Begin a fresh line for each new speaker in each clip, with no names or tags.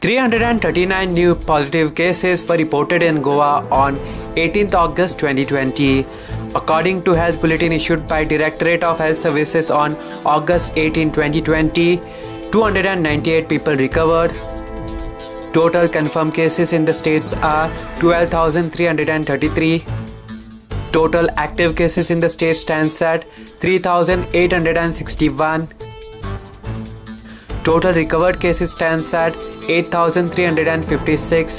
339 new positive cases were reported in Goa on 18th August 2020. According to Health Bulletin issued by Directorate of Health Services on August 18, 2020, 298 people recovered. Total confirmed cases in the states are 12,333. Total active cases in the state stands at 3,861. Total recovered cases stands at 8,356.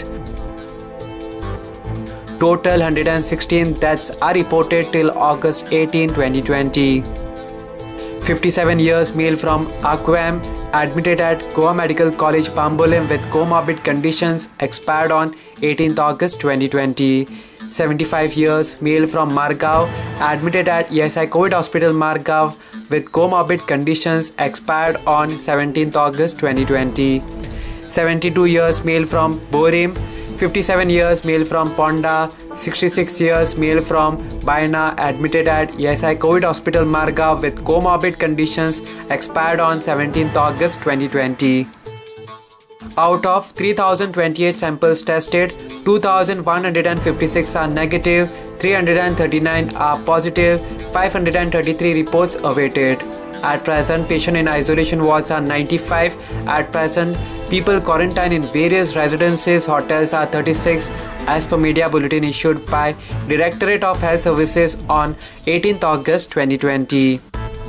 Total 116 deaths are reported till August 18, 2020. 57 years male from Aquam admitted at Goa Medical College Pambolim with comorbid conditions expired on 18th August 2020. 75 years male from Margao admitted at ESI COVID Hospital Margao with comorbid conditions expired on 17th August 2020. 72 years male from Borim, 57 years male from Ponda, 66 years male from Baina admitted at ESI COVID Hospital Margao with comorbid conditions expired on 17th August 2020. Out of 3,028 samples tested, 2,156 are negative, 339 are positive, 533 reports awaited. At present, patients in isolation wards are 95. At present, people quarantined in various residences, hotels are 36 as per media bulletin issued by Directorate of Health Services on 18th August 2020.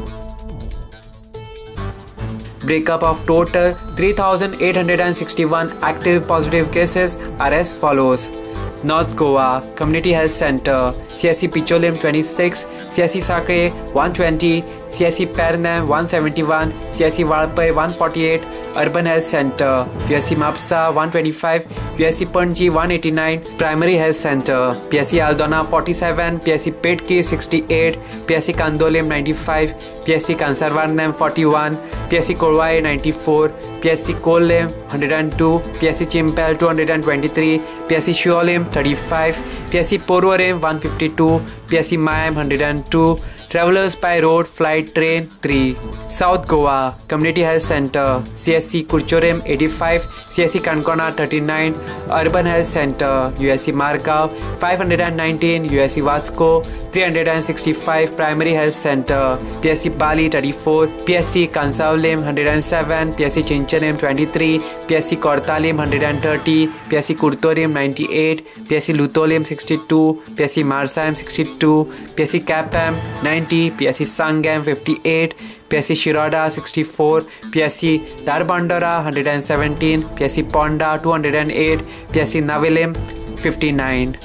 Breakup of total 3,861 active positive cases are as follows. North Goa Community Health Center, CSC Picholim 26, CSC Sakre 120, CSC Pernam 171, CSC Valpai 148, Urban Health Center, PSC Mapsa 125, PSC Panji 189, Primary Health Center, PSC Aldona 47, PSC Petki 68, PSC Kandolim 95, PSC Kansarvarnam 41, PSC Korwai 94, PSC Kolem 102, PSC Chimpel 223, PSC Shuolim 35, PSC Porvorim 152, PSC Mayam 102, Travelers by road, flight, train 3. South Goa Community Health Center, CSC Kurchorim 85, CSC Kankona 39, Urban Health Center, USC Margao 519, USC Vasco 365, Primary Health Center, PSC Bali 34, PSC Kansavlim 107, PSC Chinchanim 23, PSC Kortalim 130, PSC Kurtorim 98, PSC Lutolim 62, PSC Marsam 62, PSC Kapam 90, PSC Sangam 58, PSC Shiroda 64, PSC Darbandara 117, PSC Ponda 208, PSC Navilim 59.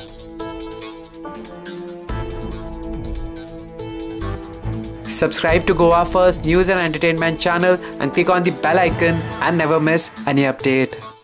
Subscribe to Goa First News and Entertainment channel and click on the bell icon and never miss any update.